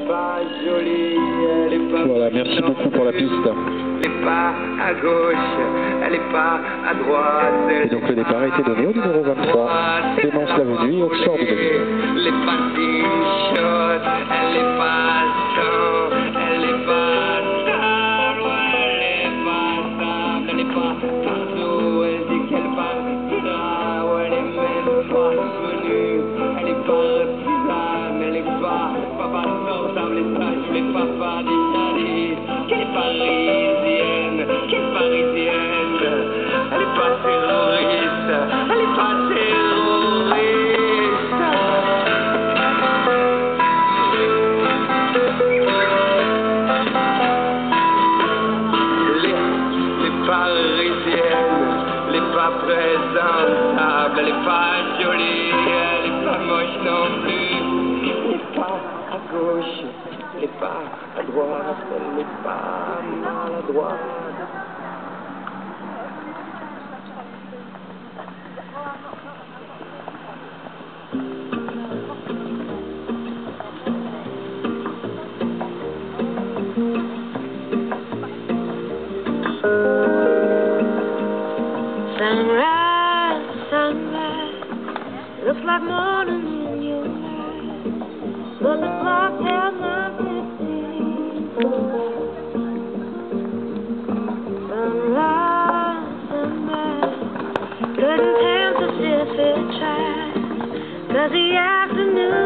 pas jolie, elle est pas... Voilà, merci beaucoup pour la piste. Elle est pas à gauche, elle est pas à droite. Et donc le départ a été donné au numéro 23, Clémence Lavenue et Oxford de la ville. Elle est pas chaude, elle est pas chaude, elle est pas stable, elle est pas stable, elle est pas partout, elle dit qu'elle partira, elle est même pas venue, elle est partisane, elle est pas sortable, et ça je vais pas faire des charades, qu'elle est parisienne, elle est pas terroriste, elle est pas terroriste. Les parisiennes, elle est pas présentable, elle est pas jolie, elle est pas moche non plus, elle est pas à gauche, elle est pas à droite, elle est pas maladroite. Sunrise, sunrise, looks like morning in your eyes, but the clock tells 9:15. Sunrise, sunrise, couldn't tell if it tried, 'cause the afternoon